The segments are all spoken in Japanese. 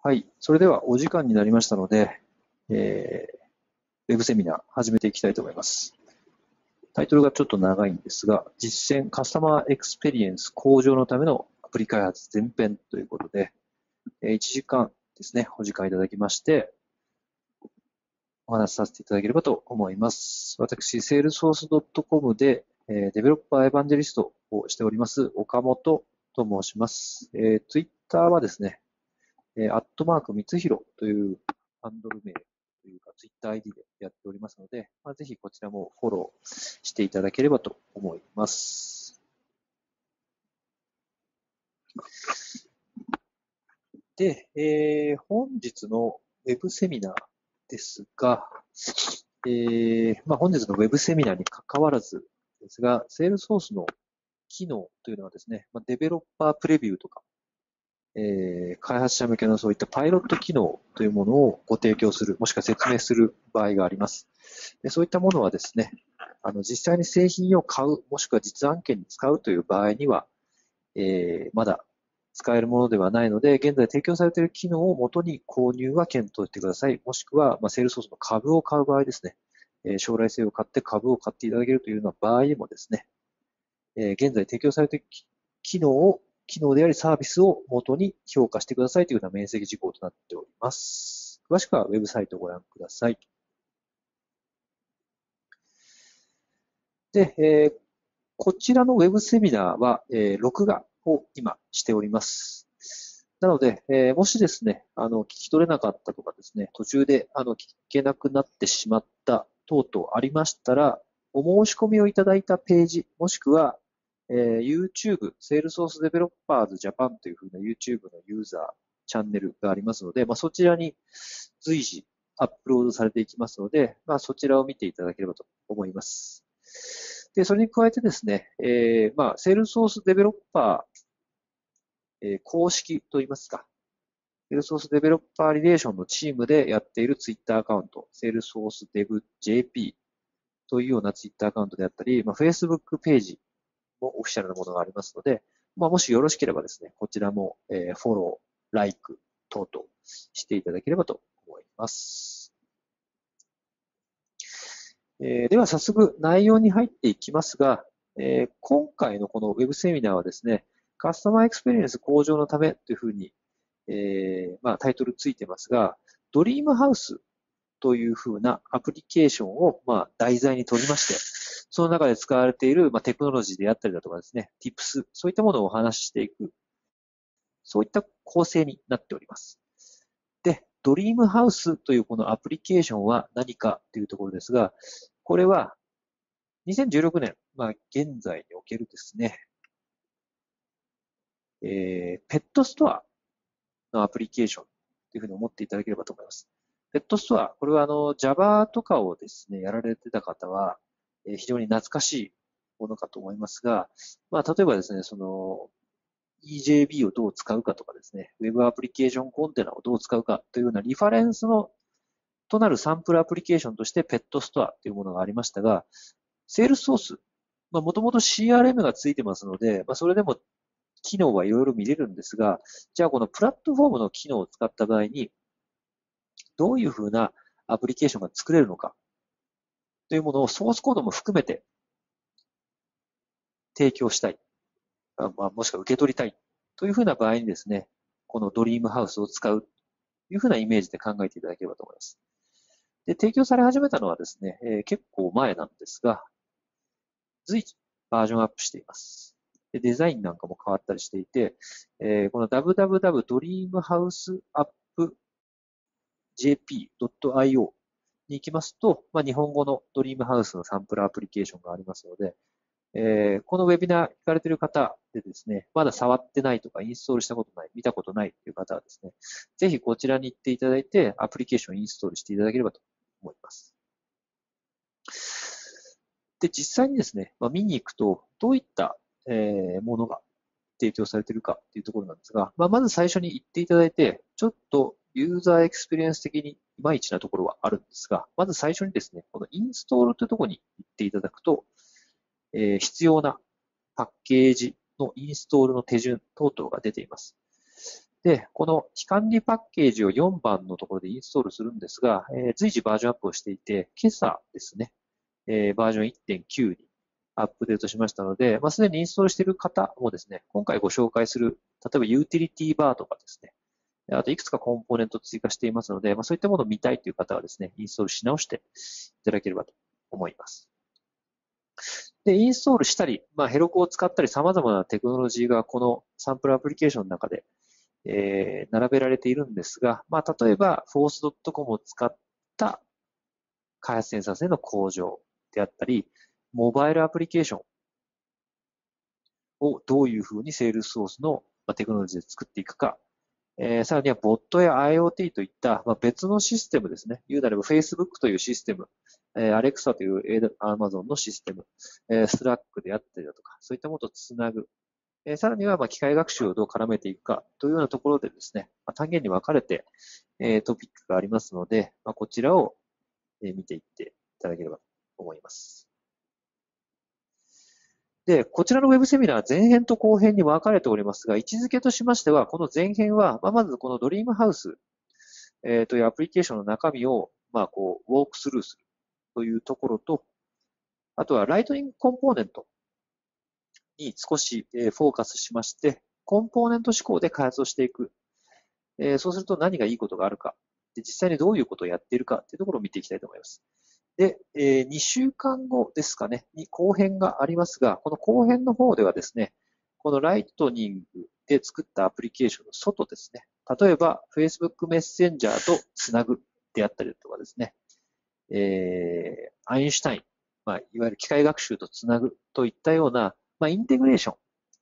はい。それではお時間になりましたので、ウェブセミナー始めていきたいと思います。タイトルがちょっと長いんですが、実践カスタマーエクスペリエンス向上のためのアプリ開発前編ということで、1時間ですね、お時間いただきまして、お話しさせていただければと思います。私、salesforce.com で、デベロッパーエヴァンジェリストをしております、岡本と申します。Twitter はですね、アットマークみつひろというハンドル名というか、ツイッター ID でやっておりますので、ぜひこちらもフォローしていただければと思います。で、本日のウェブセミナーですが、本日のウェブセミナーに関わらずですが、Salesforce の機能というのはですね、デベロッパープレビューとか、開発者向けのそういったパイロット機能というものをご提供する、もしくは説明する場合があります。でそういったものはですね、実際に製品を買う、もしくは実案件に使うという場合には、まだ使えるものではないので、現在提供されている機能をもとに購入は検討してください。もしくは、セールソースの株を買う場合ですね、将来性を買って株を買っていただけるというような場合でもですね、現在提供されている機能でありサービスを元に評価してくださいというような面積事項となっております。詳しくはウェブサイトをご覧ください。で、こちらのウェブセミナーは、録画を今しております。なので、もしですね、聞き取れなかったとかですね、途中で聞けなくなってしまった等々ありましたら、お申し込みをいただいたページ、もしくは、YouTube、Salesforce Developers Japan というふうな YouTube のユーザー、チャンネルがありますので、そちらに随時アップロードされていきますので、そちらを見ていただければと思います。で、それに加えてですね、Salesforce Developer、公式といいますか、Salesforce Developer Relation のチームでやっている Twitter アカウント、Salesforce Dev JP というような Twitter アカウントであったり、Facebook ページもオフィシャルなものがありますので、もしよろしければですね、こちらも、フォロー、ライク等々していただければと思います。では早速内容に入っていきますが、今回のこのウェブセミナーはですね、カスタマーエクスペリエンス向上のためというふうに、タイトルついてますが、ドリームハウスというふうなアプリケーションを題材に取りまして、その中で使われているテクノロジーであったりだとかですね、Tips、そういったものをお話ししていく、そういった構成になっております。で、ドリームハウスというこのアプリケーションは何かというところですが、これは2016年、現在におけるですね、ペットストアのアプリケーションというふうに思っていただければと思います。ペットストア、これはJava とかをですね、やられてた方は、非常に懐かしいものかと思いますが、例えばですね、EJB をどう使うかとかですね、Web アプリケーションコンテナをどう使うかというようなリファレンスとなるサンプルアプリケーションとしてペットストアというものがありましたが、Salesforce、もともと CRM がついてますので、それでも機能はいろいろ見れるんですが、じゃあこのプラットフォームの機能を使った場合に、どういうふうなアプリケーションが作れるのかというものをソースコードも含めて提供したい。もしくは受け取りたいというふうな場合にですね、このドリームハウスを使うというふうなイメージで考えていただければと思います。で、提供され始めたのはですね、結構前なんですが、随時バージョンアップしています。でデザインなんかも変わったりしていて、この www.dreamhousejp.io に行きますと、日本語のドリームハウスのサンプルアプリケーションがありますので、このウェビナー聞かれている方でですね、まだ触ってないとかインストールしたことない、見たことないという方はですね、ぜひこちらに行っていただいて、アプリケーションをインストールしていただければと思います。で、実際にですね、見に行くと、どういったものが提供されているかっていうところなんですが、まず最初に言っていただいて、ちょっとユーザーエクスペリエンス的にいまいちなところはあるんですが、まず最初にですね、このインストールというところに行っていただくと、必要なパッケージのインストールの手順等々が出ています。 で、この非管理パッケージを4番のところでインストールするんですが、随時バージョンアップをしていて、今朝ですね、バージョン 1.9 にアップデートしましたので、すでにインストールしている方もですね、今回ご紹介する、例えばユーティリティバーとかですね、あといくつかコンポーネントを追加していますので、そういったものを見たいという方はですね、インストールし直していただければと思います。で、インストールしたり、ヘロクを使ったり様々なテクノロジーがこのサンプルアプリケーションの中で、並べられているんですが、例えば force.com を使った開発センサー性の向上であったり、モバイルアプリケーションをどういうふうにセールスソースのテクノロジーで作っていくか、さらにはボットや IoT といった別のシステムですね。言うなれば Facebook というシステム、Alexa という Amazon のシステム、Slack であったりだとか、そういったものとつなぐ。さらには機械学習をどう絡めていくかというようなところでですね、単元に分かれてトピックがありますので、こちらを見ていっていただければと思います。で、こちらのウェブセミナー前編と後編に分かれておりますが、位置づけとしましては、この前編は、まずこのドリームハウス、というアプリケーションの中身を、ウォークスルーするというところと、あとはライトニングコンポーネントに少しフォーカスしまして、コンポーネント思考で開発をしていく。そうすると何がいいことがあるか、で実際にどういうことをやっているかというところを見ていきたいと思います。で、2週間後ですかね、に後編がありますが、この後編の方ではですね、このライトニングで作ったアプリケーションの外ですね、例えば Facebook メッセンジャーとつなぐであったりとかですね、アインシュタイン、いわゆる機械学習とつなぐといったような、インテグレーショ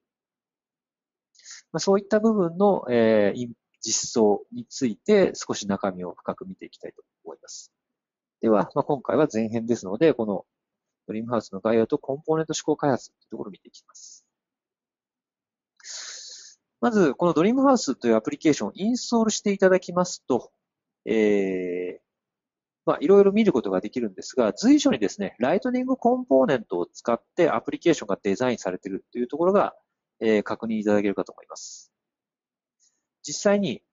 ン、そういった部分の、実装について少し中身を深く見ていきたいと思います。では、今回は前編ですので、このドリームハウスの概要とコンポーネント思考開発というところを見ていきます。まず、このドリームハウスというアプリケーションをインストールしていただきますと、いろいろ見ることができるんですが、随所にですね、ライトニングコンポーネントを使ってアプリケーションがデザインされているというところが、確認いただけるかと思います。実際に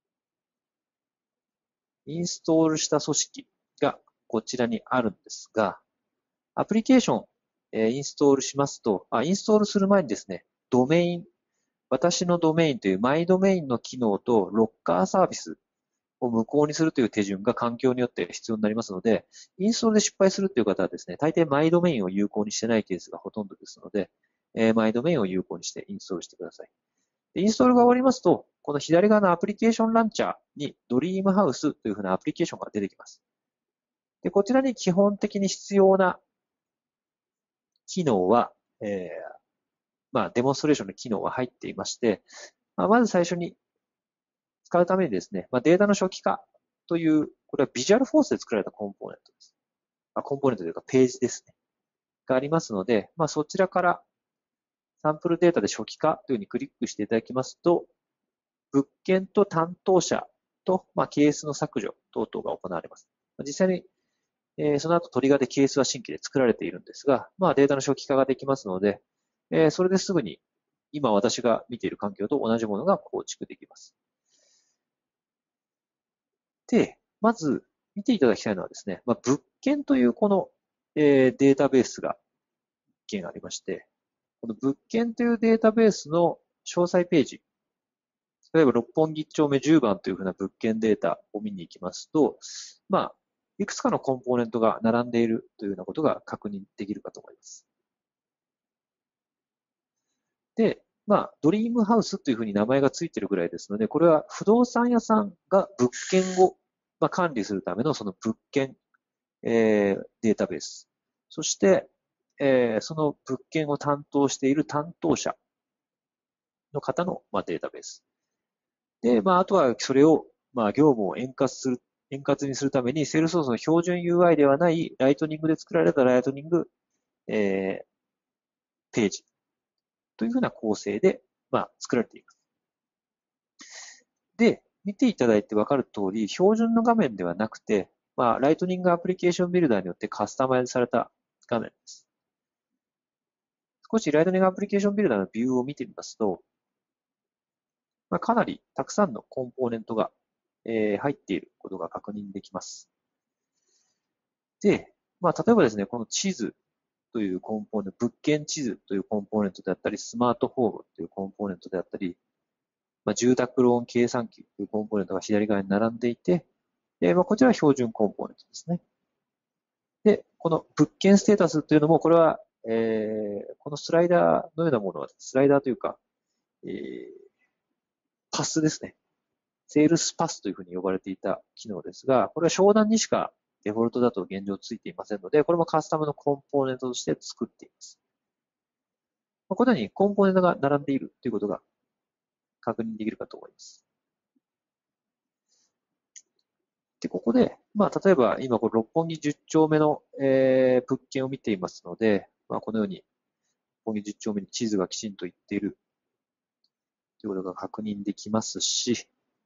インストールした組織がこちらにあるんですが、アプリケーション、インストールしますと、インストールする前にですね、ドメイン、私のドメインというマイドメインの機能とロッカーサービスを無効にするという手順が環境によって必要になりますので、インストールで失敗するという方はですね、大抵マイドメインを有効にしてないケースがほとんどですので、マイドメインを有効にしてインストールしてください。でインストールが終わりますと、この左側のアプリケーションランチャーにドリームハウスというふうなアプリケーションが出てきます。で、こちらに基本的に必要な機能は、デモンストレーションの機能は入っていまして、まず最初に使うためにですね、データの初期化という、これはビジュアルフォースで作られたコンポーネントです。コンポーネントというかページですね。がありますので、そちらからサンプルデータで初期化というふうにクリックしていただきますと、物件と担当者と、ケースの削除等々が行われます。実際にその後トリガーでケースは新規で作られているんですが、データの初期化ができますので、それですぐに今私が見ている環境と同じものが構築できます。で、まず見ていただきたいのはですね、物件というこの、データベースが一件ありまして、この物件というデータベースの詳細ページ、例えば六本木丁目10番というふうな物件データを見に行きますと、いくつかのコンポーネントが並んでいるというようなことが確認できるかと思います。で、ドリームハウスというふうに名前がついているぐらいですので、これは不動産屋さんが物件を管理するためのその物件、データベース。そして、その物件を担当している担当者の方の、データベース。で、あとはそれを、業務を円滑にするために、セールスソースの標準 UI ではないライトニングで作られたライトニング、ページというふうな構成で、作られています。で、見ていただいてわかる通り、標準の画面ではなくて、ライトニングアプリケーションビルダーによってカスタマイズされた画面です。少しライトニングアプリケーションビルダーのビューを見てみますと、 かなりたくさんのコンポーネントが、入っていることが確認できます。で、例えばですね、この地図というコンポーネント、物件地図というコンポーネントであったり、スマートフォームというコンポーネントであったり、住宅ローン計算機というコンポーネントが左側に並んでいて、こちらは標準コンポーネントですね。で、この物件ステータスというのも、これは、このスライダーのようなものは、スライダーというか、パスですね。セールスパスというふうに呼ばれていた機能ですが、これは商談にしかデフォルトだと現状ついていませんので、これもカスタムのコンポーネントとして作っています。このようにコンポーネントが並んでいるということが確認できるかと思います。で、ここで、例えば今これ六本木10丁目の、物件を見ていますので、このように六本木10丁目に地図がきちんといっているということが確認できますし、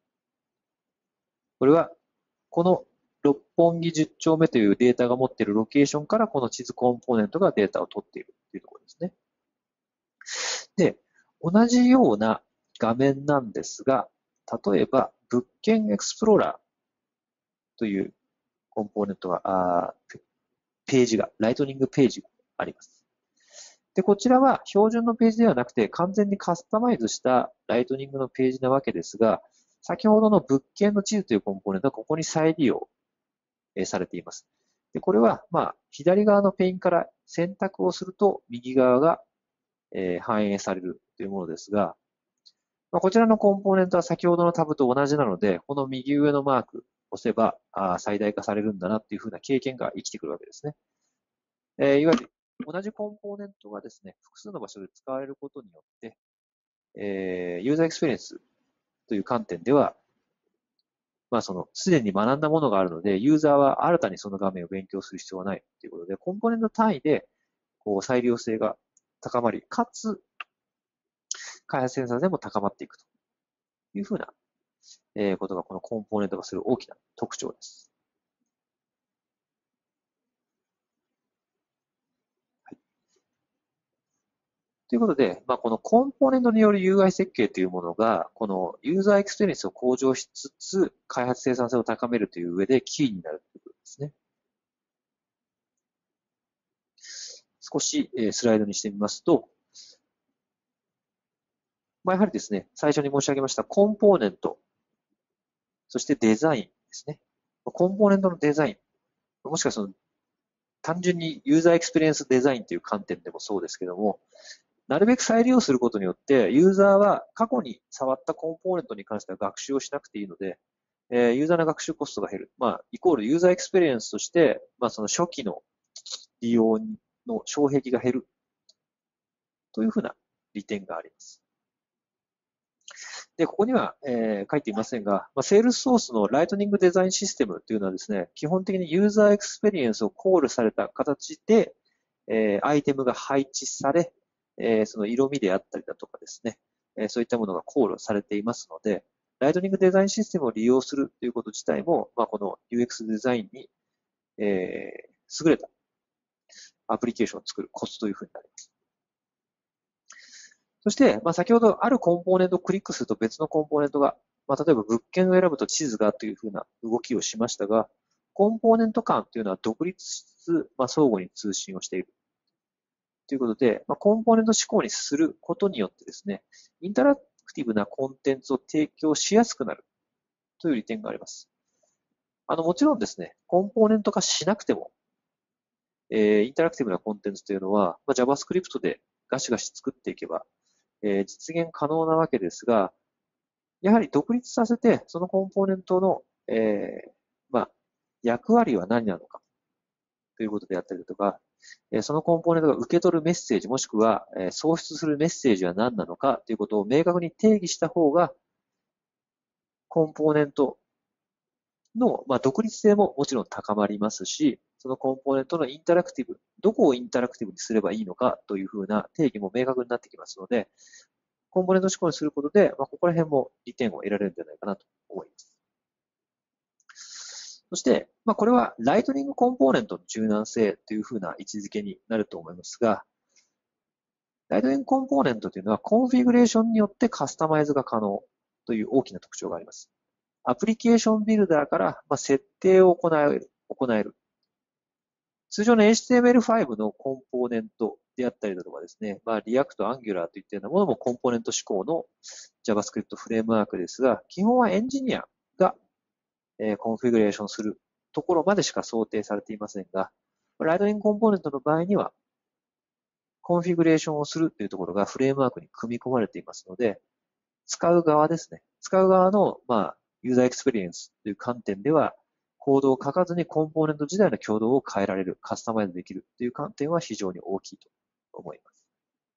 これはこの六本木10丁目というデータが持っているロケーションからこの地図コンポーネントがデータを取っているというところですね。で、同じような画面なんですが、例えば物件エクスプローラーというコンポーネントが、ページが、ライトニングページがあります。で、こちらは標準のページではなくて完全にカスタマイズしたライトニングのページなわけですが、先ほどの物件の地図というコンポーネントはここに再利用されています。で、これは、左側のペインから選択をすると右側が反映されるというものですが、こちらのコンポーネントは先ほどのタブと同じなので、この右上のマークを押せば最大化されるんだなっていうふうな経験が生きてくるわけですね。いわゆる同じコンポーネントがですね、複数の場所で使われることによって、ユーザーエクスペリエンスという観点では、すでに学んだものがあるので、ユーザーは新たにその画面を勉強する必要はないということで、コンポーネント単位で、再利用性が高まり、かつ、開発生産性も高まっていくというふうな、ことがこのコンポーネントがする大きな特徴です。ということで、このコンポーネントによる UI 設計というものが、このユーザーエクスペリエンスを向上しつつ、開発生産性を高めるという上でキーになるということですね。少しスライドにしてみますと、やはりですね、最初に申し上げましたコンポーネント、そしてデザインですね。コンポーネントのデザイン、もしくは単純にユーザーエクスペリエンスデザインという観点でもそうですけども、なるべく再利用することによって、ユーザーは過去に触ったコンポーネントに関しては学習をしなくていいので、ユーザーの学習コストが減る。イコールユーザーエクスペリエンスとして、その初期の利用の障壁が減る。というふうな利点があります。で、ここには、書いていませんが、セールスソースのライトニングデザインシステムというのはですね、基本的にユーザーエクスペリエンスをコールされた形で、アイテムが配置され、その色味であったりだとかですね、そういったものがコールされていますので、ライトニングデザインシステムを利用するということ自体も、この UX デザインに、優れたアプリケーションを作るコツというふうになります。そして、先ほどあるコンポーネントをクリックすると別のコンポーネントが、例えば物件を選ぶと地図がというふうな動きをしましたが、コンポーネント間というのは独立しつつ、相互に通信をしている。ということで、コンポーネント思考にすることによってですね、インタラクティブなコンテンツを提供しやすくなるという利点があります。もちろんですね、コンポーネント化しなくても、インタラクティブなコンテンツというのは、JavaScript でガシガシ作っていけば、実現可能なわけですが、やはり独立させて、そのコンポーネントの、役割は何なのかということであったりだとか、そのコンポーネントが受け取るメッセージ、もしくは送出するメッセージは何なのかということを明確に定義した方が、コンポーネントの、独立性ももちろん高まりますし、そのコンポーネントのインタラクティブ、どこをインタラクティブにすればいいのかというふうな定義も明確になってきますので、コンポーネント思考にすることで、ここら辺も利点を得られるんじゃないかなと思います。そして、これはライトニングコンポーネントの柔軟性というふうな位置づけになると思いますが、ライトニングコンポーネントというのはコンフィグレーションによってカスタマイズが可能という大きな特徴があります。アプリケーションビルダーから、設定を行える。通常の HTML5 のコンポーネントであったりだとかですね、React、Angular といったようなものもコンポーネント指向の JavaScript フレームワークですが、基本はエンジニアが、コンフィグレーションするところまでしか想定されていませんが、ライトニングコンポーネントの場合には、コンフィグレーションをするというところがフレームワークに組み込まれていますので、使う側ですね。使う側の、ユーザーエクスペリエンスという観点では、コードを書かずにコンポーネント自体の挙動を変えられる、カスタマイズできるという観点は非常に大きいと思います。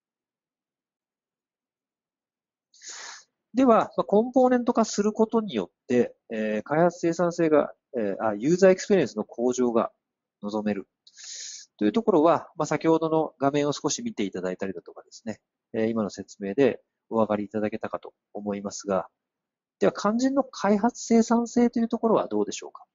では、コンポーネント化することによって、開発生産性が、ユーザーエクスペリエンスの向上が望めるというところは、先ほどの画面を少し見ていただいたりだとかですね、今の説明でお分かりいただけたかと思いますが、では肝心の開発生産性というところはどうでしょうか。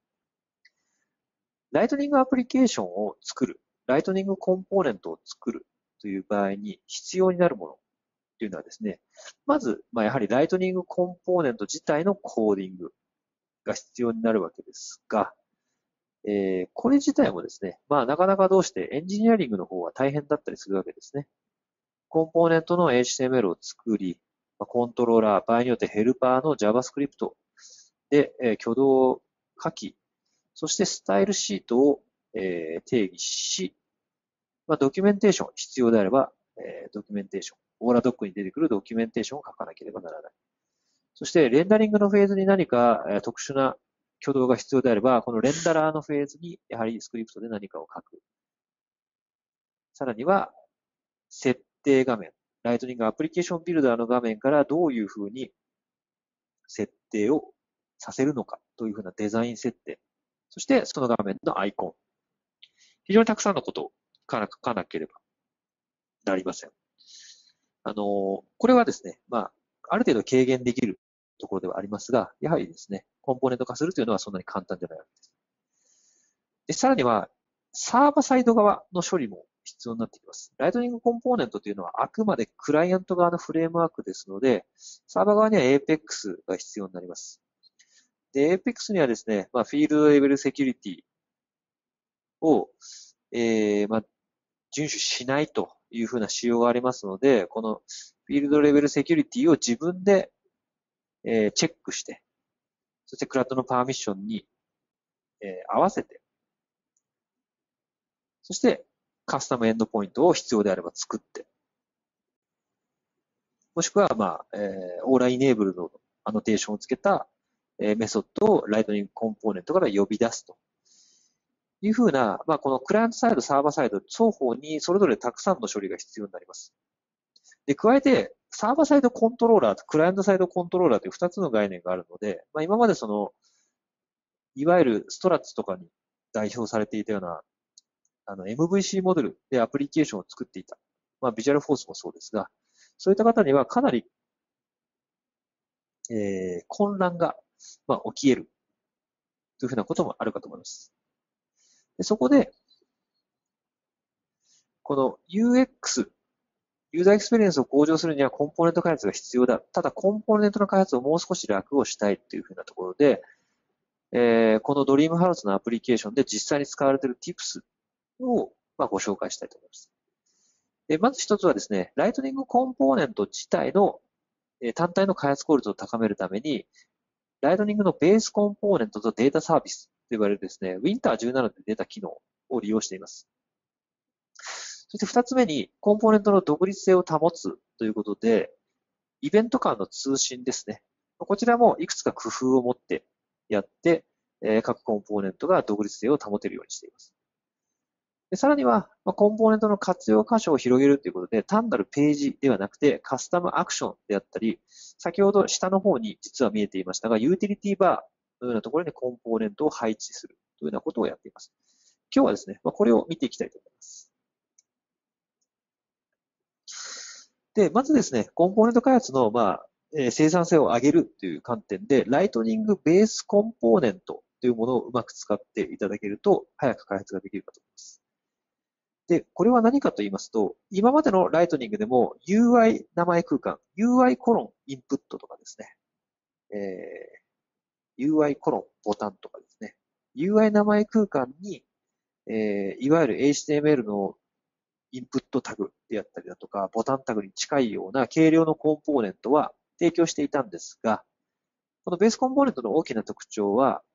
ライトニングアプリケーションを作る、ライトニングコンポーネントを作るという場合に必要になるものというのはですね、まず、やはりライトニングコンポーネント自体のコーディングが必要になるわけですが、これ自体もですね、なかなかどうしてエンジニアリングの方は大変だったりするわけですね。コンポーネントの HTML を作り、コントローラー、場合によってヘルパーの JavaScript で、挙動を書き、そしてスタイルシートを、定義し、ドキュメンテーション、必要であれば、ドキュメンテーション、オーラドックに出てくるドキュメンテーションを書かなければならない。そして、レンダリングのフェーズに何か、特殊な挙動が必要であれば、このレンダラーのフェーズに、やはりスクリプトで何かを書く。さらには、設定画面、ライトニングアプリケーションビルダーの画面からどういうふうに設定をさせるのかというふうなデザイン設定。そして、その画面のアイコン。非常にたくさんのことを書かなければなりません。これはですね、ある程度軽減できるところではありますが、やはりですね、コンポーネント化するというのはそんなに簡単じゃないわけです。で、さらには、サーバーサイド側の処理も必要になってきます。ライトニングコンポーネントというのはあくまでクライアント側のフレームワークですので、サーバー側には Apex が必要になります。で、Apex にはですね、フィールドレベルセキュリティを、遵守しないというふうな仕様がありますので、このフィールドレベルセキュリティを自分で、チェックして、そしてクラッドのパーミッションに、合わせて、そしてカスタムエンドポイントを必要であれば作って、もしくは、オーライネーブルのアノテーションをつけた、メソッドをライトニングコンポーネントから呼び出すというふうな、このクライアントサイド、サーバーサイド、双方にそれぞれたくさんの処理が必要になります。で、加えて、サーバーサイドコントローラーとクライアントサイドコントローラーという2つの概念があるので、今までいわゆるストラッツとかに代表されていたような、MVC モデルでアプリケーションを作っていた。ビジュアルフォースもそうですが、そういった方にはかなり、混乱が、起き得るというふうなこともあるかと思います。でそこで、この UX、ユーザーエクスペリエンスを向上するにはコンポーネント開発が必要だ。ただ、コンポーネントの開発をもう少し楽をしたいというふうなところで、このドリームハウスのアプリケーションで実際に使われている Tips を、ご紹介したいと思います。でまず一つはですね、ライトニングコンポーネント自体の、単体の開発効率を高めるために、ライトニングのベースコンポーネントとデータサービスと言われるですね、Winter17 で出た機能を利用しています。そして二つ目に、コンポーネントの独立性を保つということで、イベント間の通信ですね。こちらもいくつか工夫を持ってやって、各コンポーネントが独立性を保てるようにしています。でさらには、コンポーネントの活用箇所を広げるということで、単なるページではなくて、カスタムアクションであったり、先ほど下の方に実は見えていましたが、ユーティリティバーのようなところにコンポーネントを配置するというようなことをやっています。今日はですね、これを見ていきたいと思います。で、まずですね、コンポーネント開発の、生産性を上げるという観点で、ライトニングベースコンポーネントというものをうまく使っていただけると、早く開発ができるかと思います。で、これは何かと言いますと、今までのライトニングでも UI 名前空間、UI コロンインプットとかですね、 UI コロンボタンとかですね。UI 名前空間に、いわゆる HTML のインプットタグであったりだとか、ボタンタグに近いような軽量のコンポーネントは提供していたんですが、このベースコンポーネントの大きな特徴は、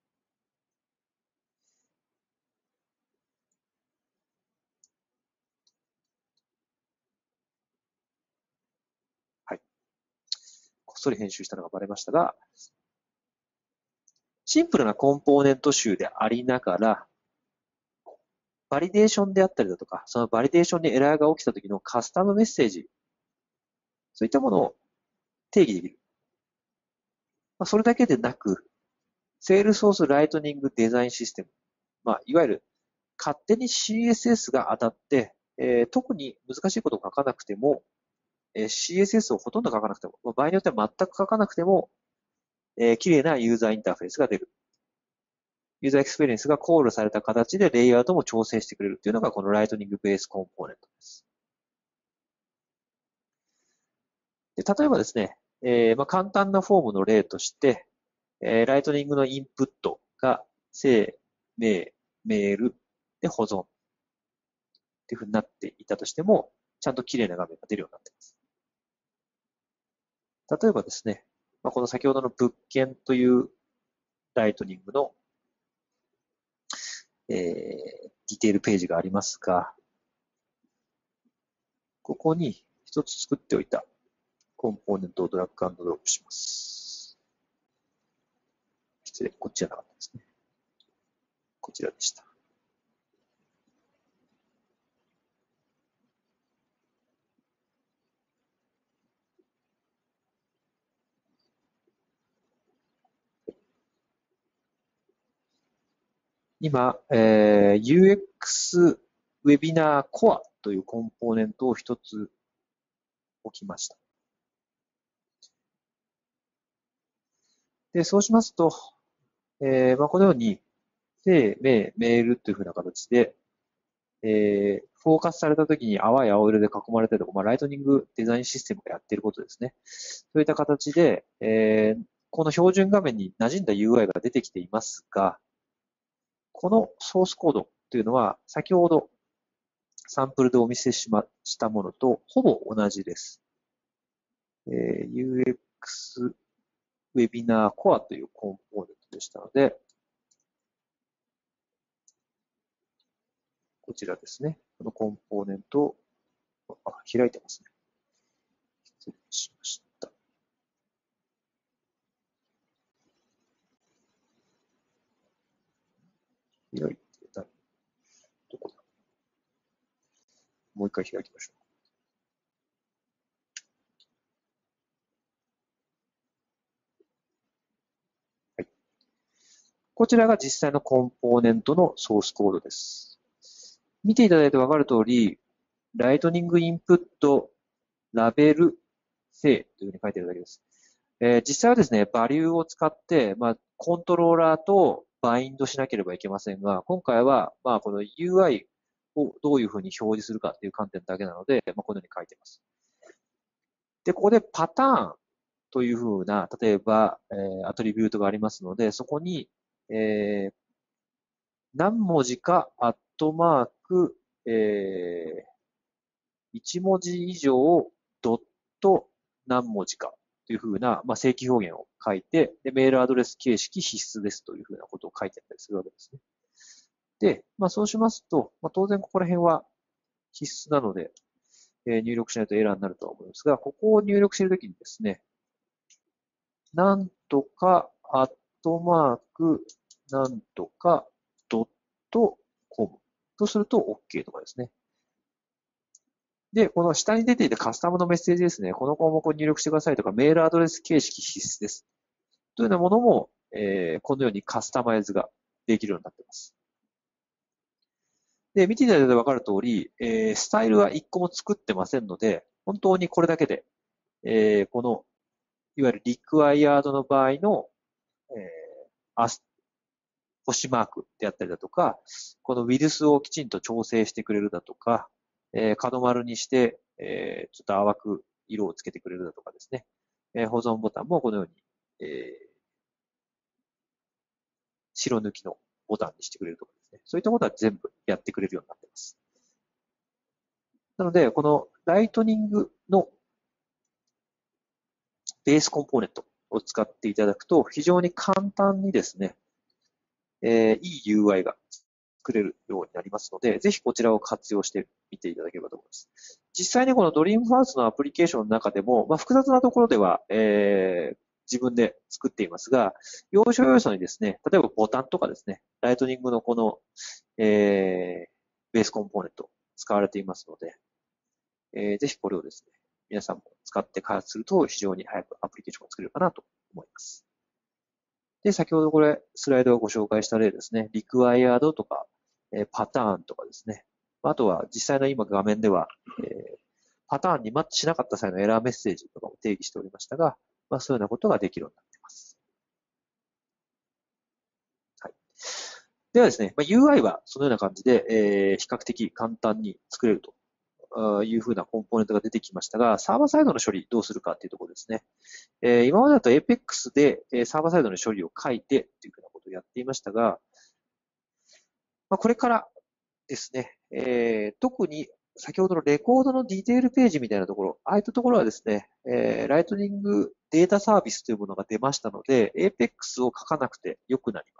はい。こっそり編集したのがバレましたが、シンプルなコンポーネント集でありながら、バリデーションであったりだとか、そのバリデーションにエラーが起きた時のカスタムメッセージ、そういったものを定義できる。それだけでなく、Salesforce Lightning Design System、いわゆる勝手に CSS が当たって、特に難しいことを書かなくても、CSS をほとんど書かなくても、場合によっては全く書かなくても、綺麗なユーザーインターフェースが出る。ユーザーエクスペリエンスがコールされた形でレイアウトも調整してくれるっていうのがこの Lightning Base Component です。で例えばですね、簡単なフォームの例として、ライトニングのインプットが姓、名、メールで保存っていうふうになっていたとしても、ちゃんと綺麗な画面が出るようになっています。例えばですね、この先ほどの物件というライトニングの、ディテールページがありますが、ここに一つ作っておいたコンポーネントをドラッグ&ドロップします。失礼、こっちじゃなかったですね。こちらでした。今、UX ウェビナーコアというコンポーネントを一つ置きました。で、そうしますと、このように、姓、名、メールというふうな形で、フォーカスされたときに淡い青色で囲まれているとか、ライトニングデザインシステムがやっていることですね。そういった形で、この標準画面に馴染んだ UI が出てきていますが、このソースコードというのは、先ほどサンプルでお見せしたものとほぼ同じです。UX ウェビナーコアというコンポーネントでしたので、こちらですね。このコンポーネントを開いてますね。失礼しました。開いてない。どこだ？もう一回開きましょう。はい。こちらが実際のコンポーネントのソースコードです。見ていただいてわかる通り、ライトニングインプット、ラベル、正というふうに書いてあるだけです。実際はですね、バリューを使って、コントローラーとバインドしなければいけませんが、今回は、この UI をどういうふうに表示するかっていう観点だけなので、このように書いています。で、ここでパターンというふうな、例えば、アトリビュートがありますので、そこに、何文字か、アットマーク、1文字以上、ドット何文字かというふうな、正規表現を書いて、で、メールアドレス形式必須ですというふうなことを書いてあったりするわけですね。で、そうしますと、当然ここら辺は必須なので、入力しないとエラーになるとは思いますが、ここを入力しているときにですね、なんとか、アットマーク、なんとか、ドットコムとすると OK とかですね。で、この下に出ていたカスタムのメッセージですね。この項目を入力してくださいとか、メールアドレス形式必須です。というようなものも、このようにカスタマイズができるようになっています。で、見ていただいてわかる通り、スタイルは一個も作ってませんので、本当にこれだけで、この、いわゆるリクワイヤードの場合の、星マークであったりだとか、このウィルスをきちんと調整してくれるだとか、角丸にして、ちょっと淡く色をつけてくれるだとかですね。保存ボタンもこのように白抜きのボタンにしてくれるとかですね。そういったことは全部やってくれるようになっています。なので、このライトニングのベースコンポーネントを使っていただくと、非常に簡単にですね、いい UI が作れるようになりますので、ぜひこちらを活用してみていただければと思います。実際にこのドリームハウスのアプリケーションの中でも、複雑なところでは、自分で作っていますが、要所要所にですね、例えばボタンとかですね、ライトニングのこの、ベースコンポーネント使われていますので、ぜひこれをですね、皆さんも使って開発すると非常に早くアプリケーションが作れるかなと思います。で、先ほどこれ、スライドをご紹介した例ですね。required とか、パターンとかですね。あとは実際の今画面では、パターンにマッチしなかった際のエラーメッセージとかも定義しておりましたが、そういうようなことができるようになっています。はい。ではですね、UI はそのような感じで、比較的簡単に作れるというふうなコンポーネントが出てきましたが、サーバーサイドの処理どうするかっていうところですね。今までだと Apex でサーバーサイドの処理を書いてっていうふうなことをやっていましたが、これからですね、特に先ほどのレコードのディテールページみたいなところ、ああいったところはですね、ライトニングデータサービスというものが出ましたので、Apex を書かなくてよくなります。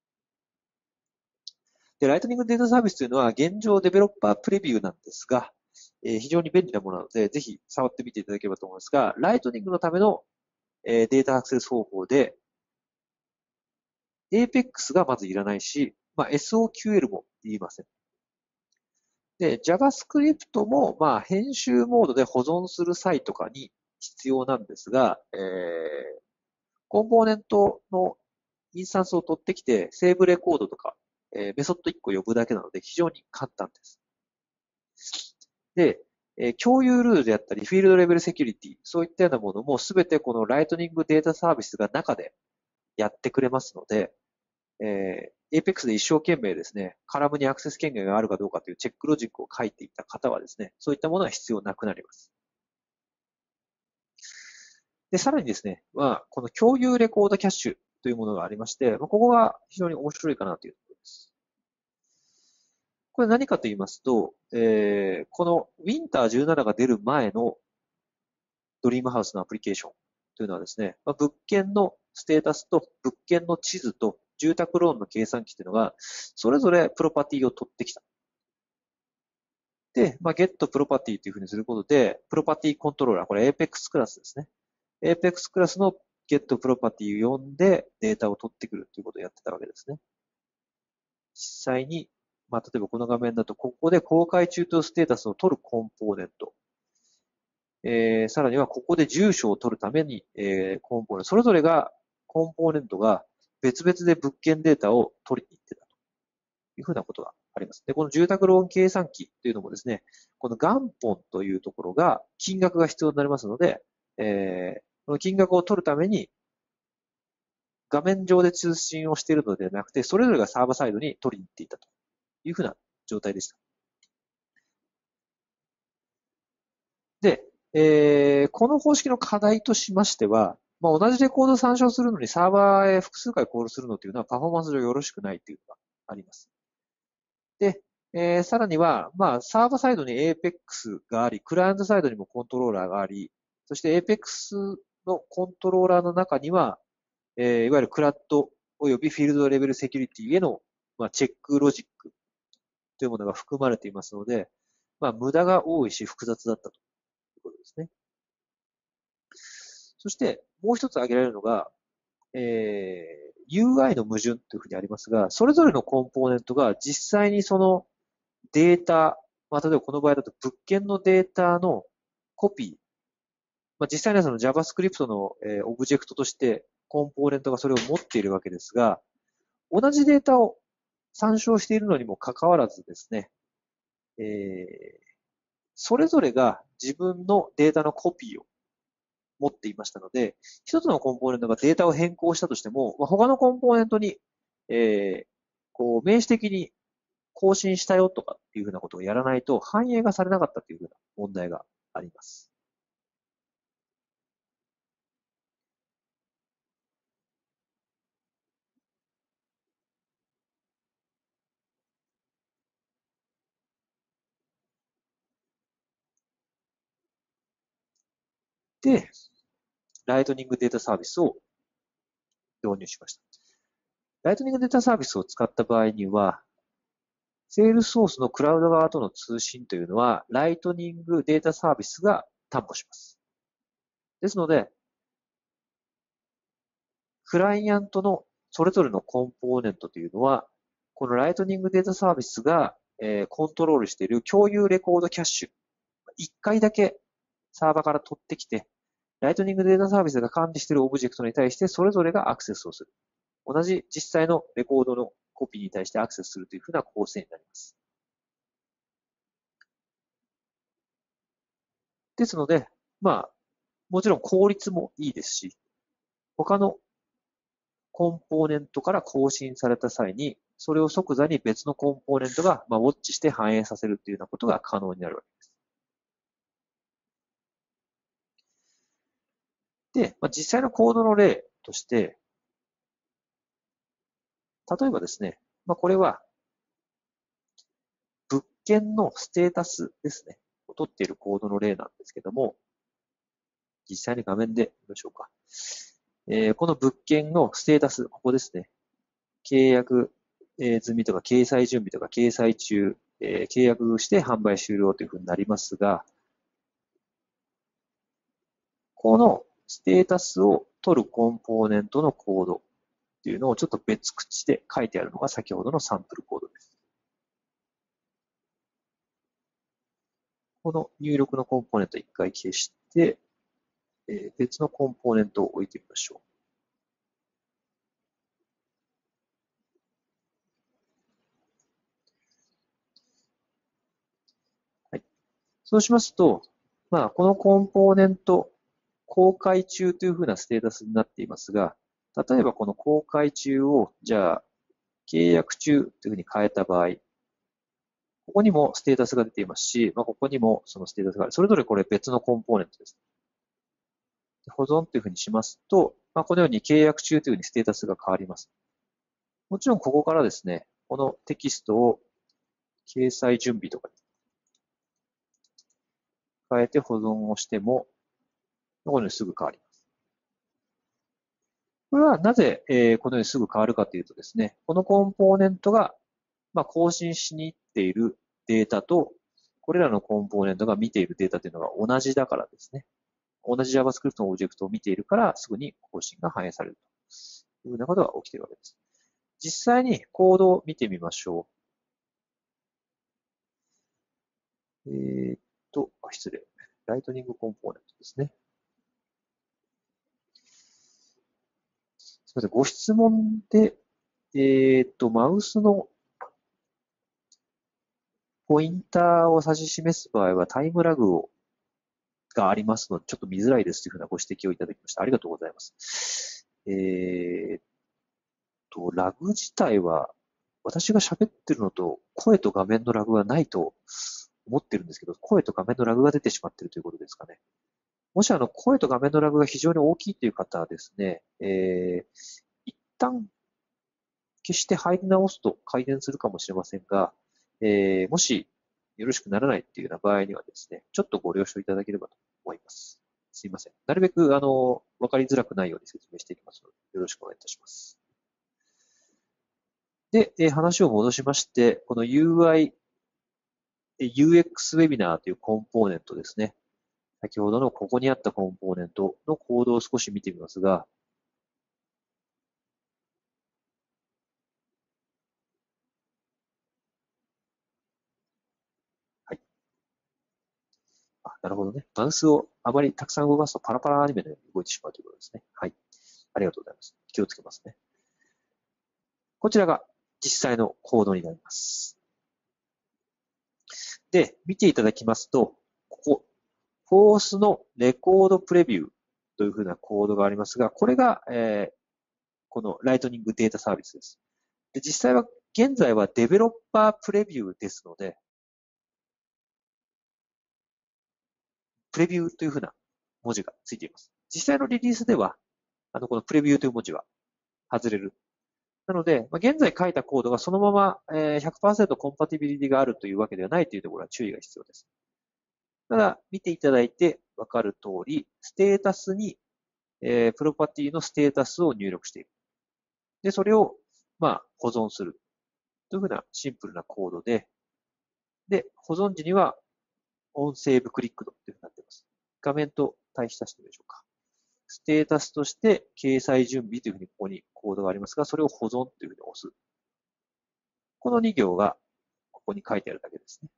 で、ライトニングデータサービスというのは現状デベロッパープレビューなんですが、非常に便利なものなので、ぜひ触ってみていただければと思いますが、ライトニングのためのデータアクセス方法で、Apex がまずいらないし、SOQL も言いません。で、JavaScript も、編集モードで保存する際とかに必要なんですが、コンポーネントのインスタンスを取ってきて、セーブレコードとか、メソッド1個呼ぶだけなので非常に簡単です。で、共有ルールであったり、フィールドレベルセキュリティ、そういったようなものもすべてこのライトニングデータサービスが中でやってくれますので、Apex で一生懸命ですね、カラムにアクセス権限があるかどうかというチェックロジックを書いていた方はですね、そういったものは必要なくなります。で、さらにですね、この共有レコードキャッシュというものがありまして、ここが非常に面白いかなというところです。これ何かと言いますと、この Winter 17が出る前のドリームハウスのアプリケーションというのはですね、物件のステータスと物件の地図と住宅ローンの計算機というのが、それぞれプロパティを取ってきた。で、ゲットプロパティというふうにすることで、プロパティコントローラー、これ Apex クラスですね。Apex クラスのゲットプロパティを呼んでデータを取ってくるということをやってたわけですね。実際に、例えばこの画面だと、ここで公開中とステータスを取るコンポーネント。さらにはここで住所を取るために、コンポーネント、それぞれが、コンポーネントが別々で物件データを取りに行ってたというふうなことがあります。で、この住宅ローン計算機というのもですね、この元本というところが金額が必要になりますので、この金額を取るために画面上で通信をしているのではなくて、それぞれがサーバーサイドに取りに行っていたというふうな状態でした。で、この方式の課題としましては、同じレコードを参照するのにサーバーへ複数回コールするのというのはパフォーマンス上よろしくないというのがあります。で、さらには、サーバーサイドに Apex があり、クライアントサイドにもコントローラーがあり、そして Apex のコントローラーの中には、いわゆるクラッドおよびフィールドレベルセキュリティへの、チェックロジックというものが含まれていますので、無駄が多いし複雑だったということですね。そして、もう一つ挙げられるのが、UI の矛盾というふうにありますが、それぞれのコンポーネントが実際にそのデータ、例えばこの場合だと物件のデータのコピー、実際にはその JavaScript の、オブジェクトとしてコンポーネントがそれを持っているわけですが、同じデータを参照しているのにもかかわらずですね、それぞれが自分のデータのコピーを持っていましたので、一つのコンポーネントがデータを変更したとしても、他のコンポーネントに、明示的に更新したよとかっていうふうなことをやらないと反映がされなかったというふうな問題があります。 で、ライトニングデータサービスを導入しました。ライトニングデータサービスを使った場合には、セールスソースのクラウド側との通信というのは、ライトニングデータサービスが担保します。ですので、クライアントのそれぞれのコンポーネントというのは、このライトニングデータサービスがコントロールしている共有レコードキャッシュ、1回だけサーバーから取ってきて、ライトニングデータサービスが管理しているオブジェクトに対してそれぞれがアクセスをする。同じ実際のレコードのコピーに対してアクセスするというふうな構成になります。ですので、もちろん効率もいいですし、他のコンポーネントから更新された際に、それを即座に別のコンポーネントがウォッチして反映させるというようなことが可能になるわけです。で、実際のコードの例として、例えばですね、これは物件のステータスですね、を取っているコードの例なんですけども、実際に画面で見ましょうか。この物件のステータス、ここですね。契約済みとか、掲載準備とか、掲載中、契約して販売終了というふうになりますが、このステータスを取るコンポーネントのコードっていうのをちょっと別口で書いてあるのが先ほどのサンプルコードです。この入力のコンポーネントを一回消して、別のコンポーネントを置いてみましょう。はい、そうしますと、このコンポーネント、公開中というふうなステータスになっていますが、例えばこの公開中を、じゃあ、契約中というふうに変えた場合、ここにもステータスが出ていますし、ここにもそのステータスがある。それぞれこれ別のコンポーネントです。保存というふうにしますと、このように契約中というふうにステータスが変わります。もちろんここからですね、このテキストを掲載準備とかに変えて保存をしても、このようにすぐ変わります。これはなぜ、このようにすぐ変わるかというとですね、このコンポーネントが、更新しに行っているデータと、これらのコンポーネントが見ているデータというのが同じだからですね。同じ JavaScript のオブジェクトを見ているから、すぐに更新が反映されるというふうなことが起きているわけです。実際にコードを見てみましょう。失礼。ライトニングコンポーネントですね。すみません。ご質問で、マウスのポインターを指し示す場合はタイムラグがありますので、ちょっと見づらいですというふうなご指摘をいただきました。ありがとうございます。ラグ自体は、私が喋ってるのと声と画面のラグはないと思ってるんですけど、声と画面のラグが出てしまっているということですかね。もし声と画面のラグが非常に大きいという方はですね、一旦消して入り直すと改善するかもしれませんが、もしよろしくならないっていうような場合にはですね、ちょっとご了承いただければと思います。すいません。なるべく、わかりづらくないように説明していきますので、よろしくお願いいたします。で、話を戻しまして、この UI、UX ウェビナーというコンポーネントですね。先ほどのここにあったコンポーネントのコードを少し見てみますが、はい。なるほどね。マウスをあまりたくさん動かすとパラパラアニメのように動いてしまうということですね。はい。ありがとうございます。気をつけますね。こちらが実際のコードになります。で、見ていただきますと、ここ、フォースのレコードプレビューというふうなコードがありますが、これが、このライトニングデータサービスです。で、実際は、現在はデベロッパープレビューですので、プレビューというふうな文字がついています。実際のリリースでは、このプレビューという文字は外れる。なので、現在書いたコードがそのまま100%コンパティビリティがあるというわけではないというところは注意が必要です。 ただ、見ていただいてわかる通り、ステータスに、プロパティのステータスを入力している。で、それを、保存する。というふうなシンプルなコードで、で、保存時には、オンセーブクリックドというふうになっています。画面と対比させてみましょうか。ステータスとして、掲載準備というふうにここにコードがありますが、それを保存というふうに押す。この2行がここに書いてあるだけですね。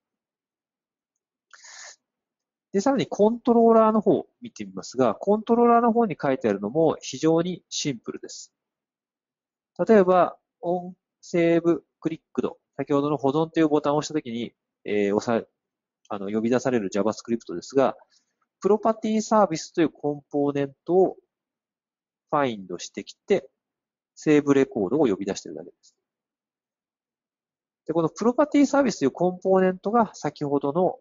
で、さらにコントローラーの方を見てみますが、コントローラーの方に書いてあるのも非常にシンプルです。例えば、オンセーブクリックド、先ほどの保存というボタンを押したときに、呼び出される JavaScript ですが、プロパティサービスというコンポーネントをファインドしてきて、セーブレコードを呼び出しているだけです。で、このプロパティサービスというコンポーネントが先ほどの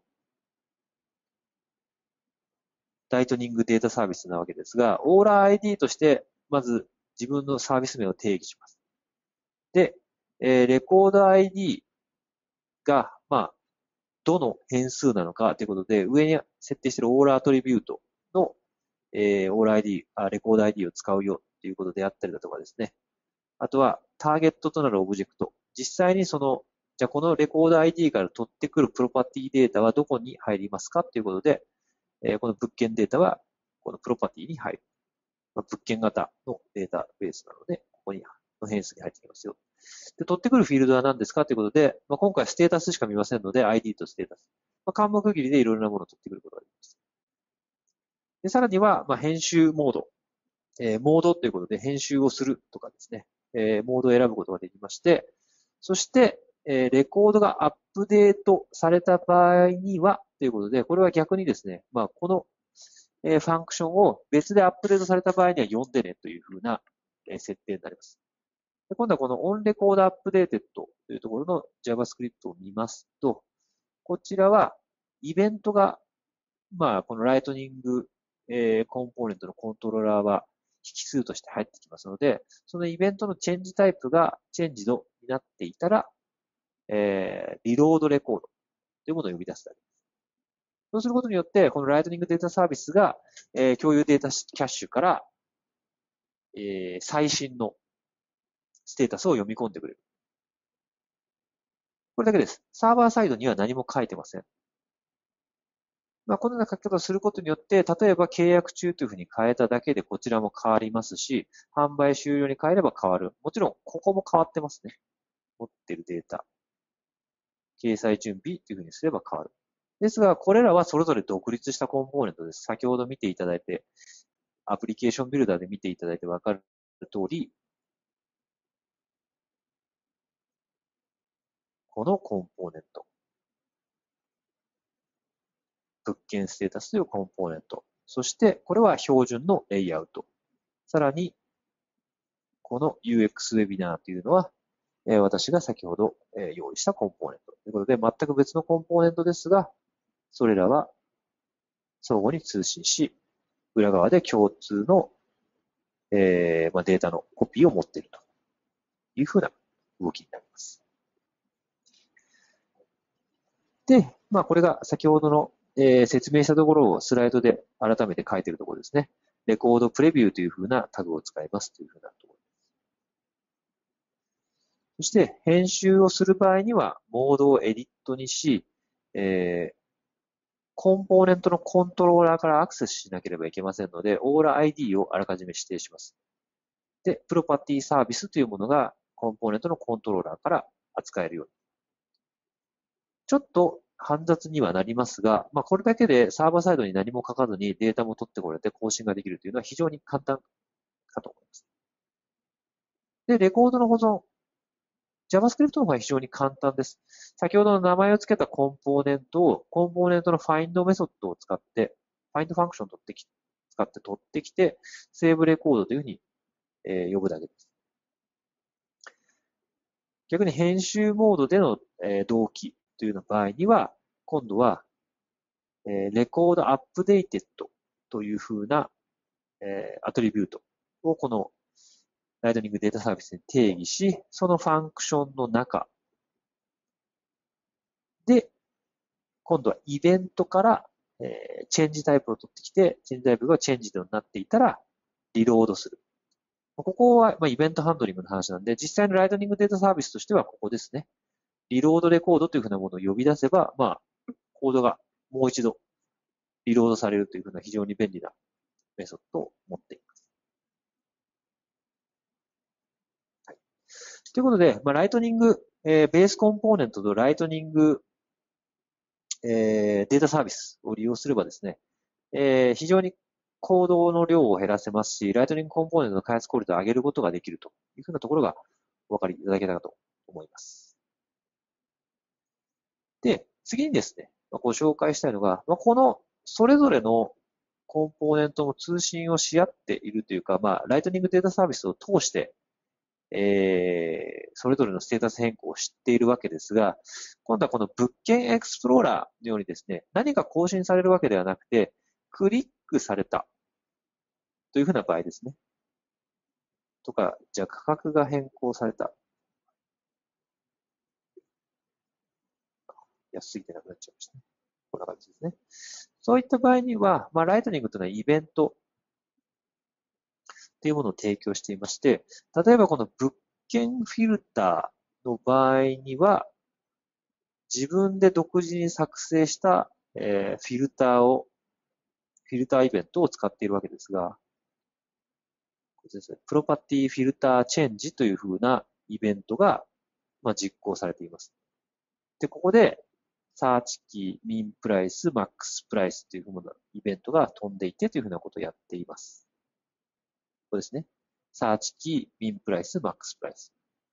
ライトニングデータサービスなわけですが、オーラー ID として、まず自分のサービス名を定義します。で、レコード ID が、どの変数なのかということで、上に設定しているオーラーアトリビュートの、オーラー ID、レコード ID を使うよということであったりだとかですね。あとは、ターゲットとなるオブジェクト。実際にじゃあこのレコード ID から取ってくるプロパティデータはどこに入りますかということで、この物件データはこのプロパティに入る。物件型のデータベースなので、ここにの変数に入ってきますよ。で、取ってくるフィールドは何ですかということで、今回ステータスしか見ませんので、ID とステータス。項目区切りでいろいろなものを取ってくることができます。で、さらには、編集モード。モードということで編集をするとかですね。モードを選ぶことができまして、そして、レコードがアップデートされた場合には、ということで、これは逆にですね、この、ファンクションを別でアップデートされた場合には読んでねというふうな、設定になります。で今度はこの onRecordUpdated というところの JavaScript を見ますと、こちらはイベントが、このライトニング、コンポーネントのコントローラーは引数として入ってきますので、そのイベントのチェンジタイプがチェンジドになっていたら、リロードレコードというものを呼び出すだけです。そうすることによって、このライトニングデータサービスが、共有データキャッシュから、最新のステータスを読み込んでくれる。これだけです。サーバーサイドには何も書いてません。このような書き方をすることによって、例えば契約中というふうに変えただけでこちらも変わりますし、販売終了に変えれば変わる。もちろん、ここも変わってますね。持っているデータ。掲載準備というふうにすれば変わる。ですが、これらはそれぞれ独立したコンポーネントです。先ほど見ていただいて、アプリケーションビルダーで見ていただいてわかる通り、このコンポーネント。物件ステータスというコンポーネント。そして、これは標準のレイアウト。さらに、この UX ウェビナーというのは、私が先ほど用意したコンポーネント。ということで、全く別のコンポーネントですが、それらは相互に通信し、裏側で共通の、データのコピーを持っているというふうな動きになります。で、これが先ほどの、説明したところをスライドで改めて書いているところですね。レコードプレビューというふうなタグを使いますというふうなところです。そして、編集をする場合には、モードをエディットにし、コンポーネントのコントローラーからアクセスしなければいけませんので、オーラ ID をあらかじめ指定します。で、プロパティサービスというものがコンポーネントのコントローラーから扱えるように。ちょっと煩雑にはなりますが、これだけでサーバーサイドに何も書かずにデータも取ってこれて更新ができるというのは非常に簡単かと思います。で、レコードの保存。JavaScript の方が非常に簡単です。先ほどの名前を付けたコンポーネントを、コンポーネントの find メソッドを使って、find ファンクションを使って取ってきて、セーブレコードというふうに、呼ぶだけです。逆に編集モードでの、同期というような場合には、今度は、レコードアップデーテッドというふうな、アトリビュートをこのライトニングデータサービスに定義し、そのファンクションの中で、今度はイベントからチェンジタイプを取ってきて、チェンジタイプがチェンジとなっていたら、リロードする。ここは、イベントハンドリングの話なんで、実際のライトニングデータサービスとしてはここですね。リロードレコードというふうなものを呼び出せば、コードがもう一度リロードされるというふうな非常に便利なメソッドを持っています。はい。ということで、ライトニング、ベースコンポーネントとライトニング、データサービスを利用すればですね、非常にコードの量を減らせますし、ライトニングコンポーネントの開発クオリティを上げることができるというふうなところがお分かりいただけたかと思います。で、次にですね、ご紹介したいのが、このそれぞれのコンポーネントも通信をし合っているというか、ライトニングデータサービスを通して、それぞれのステータス変更を知っているわけですが、今度はこの物件エクスプローラーのようにですね、何か更新されるわけではなくて、クリックされたというふうな場合ですね。とか、じゃあ価格が変更された。安すぎてなくなっちゃいましたね。こんな感じですね。そういった場合には、ライトニングというのはイベントっていうものを提供していまして、例えばこの物件フィルターの場合には、自分で独自に作成した、フィルターイベントを使っているわけですが、プロパティフィルターチェンジというふうなイベントが、実行されています。で、ここで、サーチキー、ミンプライス、マックスプライスというふうなイベントが飛んでいてというふうなことをやっています。ここですね。サーチキー、ミンプライス、マックスプライス。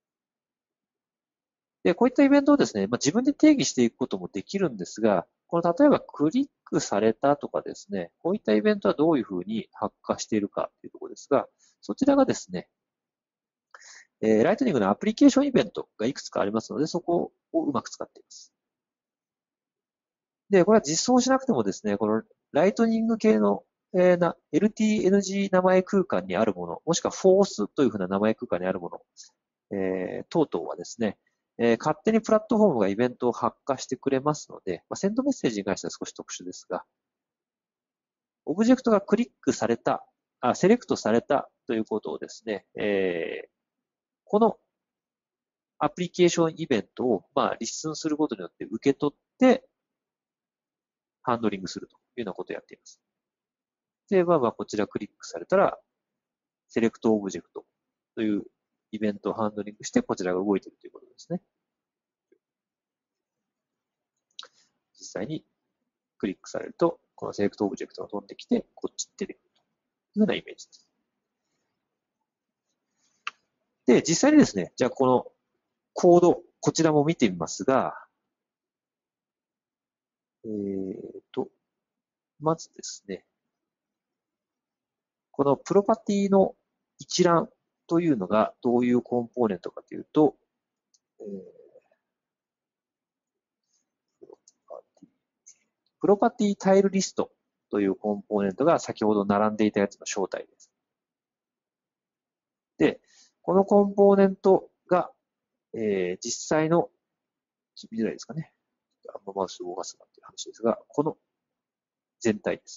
で、こういったイベントをですね、自分で定義していくこともできるんですが、この例えばクリックされたとかですね、こういったイベントはどういうふうに発火しているかというところですが、そちらがですね、ライトニングのアプリケーションイベントがいくつかありますので、そこをうまく使っています。で、これは実装しなくてもですね、このライトニング系の、LTNG 名前空間にあるもの、もしくはフォースというふうな名前空間にあるもの、等々はですね、勝手にプラットフォームがイベントを発火してくれますので、センドメッセージに関しては少し特殊ですが、オブジェクトがクリックされた、セレクトされたということをですね、このアプリケーションイベントを、リッスンすることによって受け取って、ハンドリングするというようなことをやっています。例えば、こちらクリックされたら、セレクトオブジェクトというイベントをハンドリングして、こちらが動いているということですね。実際にクリックされると、このセレクトオブジェクトが飛んできて、こっちに出てくるというようなイメージです。で、実際にですね、じゃあこのコード、こちらも見てみますが、まずですね、このプロパティの一覧というのがどういうコンポーネントかというと、プロパティタイルリストというコンポーネントが先ほど並んでいたやつの正体です。で、このコンポーネントが、実際の、見づらいですかね。あんまマウスを動かすなっていう話ですが、この全体です。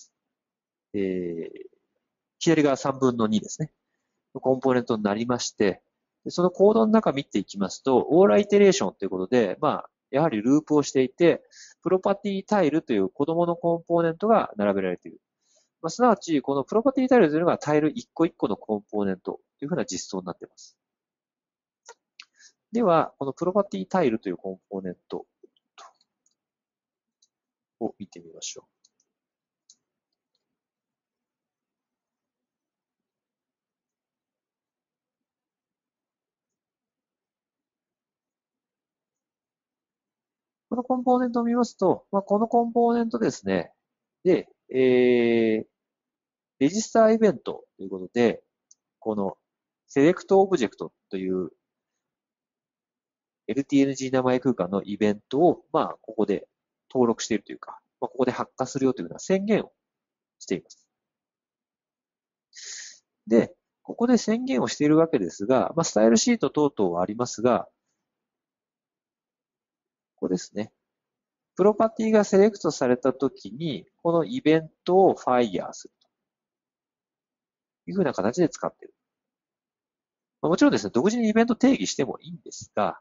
左側3分の2ですね。コンポーネントになりまして、そのコードの中見ていきますと、オーライテレーションということで、やはりループをしていて、プロパティタイルという子供のコンポーネントが並べられている。すなわち、このプロパティタイルというのがタイル1個1個のコンポーネントというふうな実装になっています。では、このプロパティタイルというコンポーネントを見てみましょう。このコンポーネントを見ますと、このコンポーネントですね。で、レジスターイベントということで、このセレクトオブジェクトという LTNG 名前空間のイベントを、ここで登録しているというか、ここで発火するよというような宣言をしています。で、ここで宣言をしているわけですが、スタイルシート等々はありますが、ここですね。 プロパティがセレクトされたときに、このイベントをファイヤーするというふうな形で使っている。もちろんですね、独自にイベント定義してもいいんですが、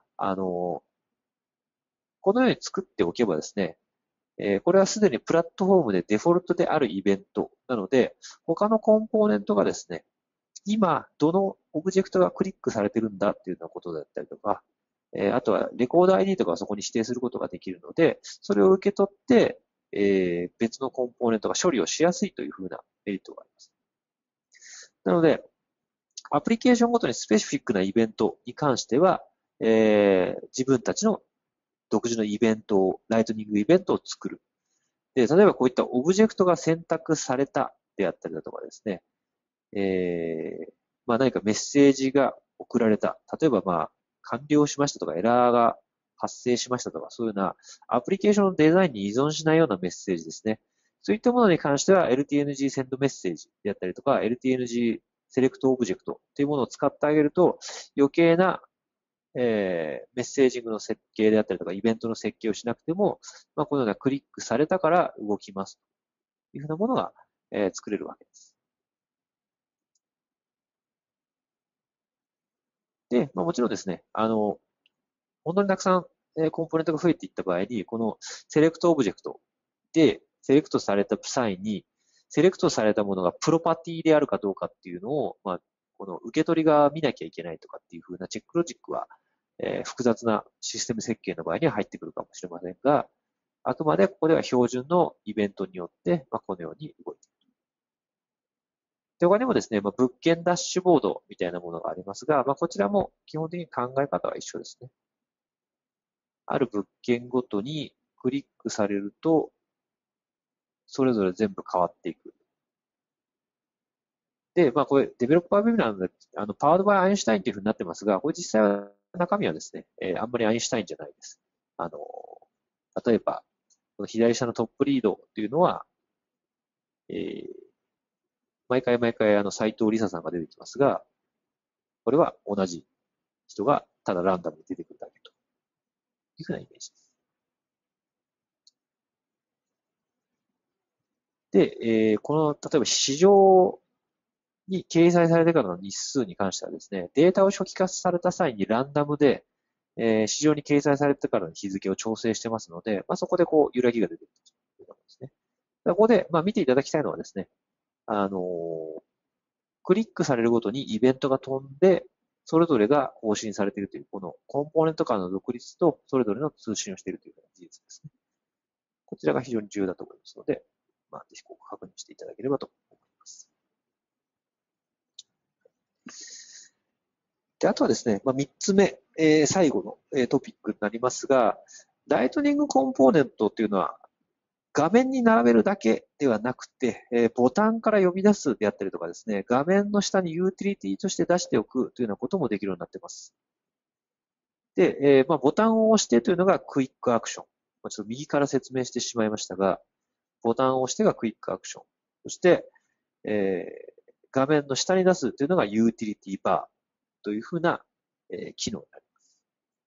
このように作っておけばですね、これはすでにプラットフォームでデフォルトであるイベントなので、他のコンポーネントがですね、今、どのオブジェクトがクリックされてるんだっていうようなことだったりとか、あとはレコード ID とかをそこに指定することができるので、それを受け取って、別のコンポーネントが処理をしやすいというふうなメリットがあります。なので、アプリケーションごとにスペシフィックなイベントに関しては、自分たちの独自のイベントを、ライトニングイベントを作る。で、例えばこういったオブジェクトが選択されたであったりだとかですね、何かメッセージが送られた。例えば完了しましたとかエラーが発生しましたとか、そういうようなアプリケーションのデザインに依存しないようなメッセージですね。そういったものに関しては LTNG センドメッセージであったりとか、LTNG セレクトオブジェクトというものを使ってあげると、余計なメッセージングの設計であったりとか、イベントの設計をしなくても、このようなクリックされたから動きますというふうなものが、作れるわけです。で、もちろんですね、本当にたくさん、コンポーネントが増えていった場合に、このセレクトオブジェクトでセレクトされた際に、セレクトされたものがプロパティであるかどうかっていうのを、この受け取りが見なきゃいけないとかっていう風なチェックロジックは、複雑なシステム設計の場合には入ってくるかもしれませんが、あくまでここでは標準のイベントによって、このように動いている。で、他にもですね、物件ダッシュボードみたいなものがありますが、こちらも基本的に考え方は一緒ですね。ある物件ごとにクリックされると、それぞれ全部変わっていく。で、これ、デベロッパービューなので、パワードバイアインシュタインというふうになってますが、これ実際は中身はですね、あんまりアインシュタインじゃないです。例えば、この左下のトップリードというのは、えー、毎回斉藤梨沙さんが出てきますが、これは同じ人がただランダムに出てくるだけというふうなイメージです。で、この、例えば市場に掲載されてからの日数に関してはですね、データを初期化された際にランダムで、市場に掲載されてからの日付を調整してますので、そこで揺らぎが出てくるということですね。ここで、見ていただきたいのはですね、クリックされるごとにイベントが飛んで、それぞれが更新されているという、このコンポーネント間の独立とそれぞれの通信をしているという事実ですね。こちらが非常に重要だと思いますので、ぜひ確認していただければと思います。で、あとはですね、3つ目、最後の、トピックになりますが、ライトニングコンポーネントっていうのは、画面に並べるだけではなくて、ボタンから呼び出すであったりとかですね、画面の下にユーティリティとして出しておくというようなこともできるようになっています。で、ボタンを押してというのがクイックアクション。ちょっと右から説明してしまいましたが、ボタンを押してがクイックアクション。そして、画面の下に出すというのがユーティリティバーというふうな、機能になります。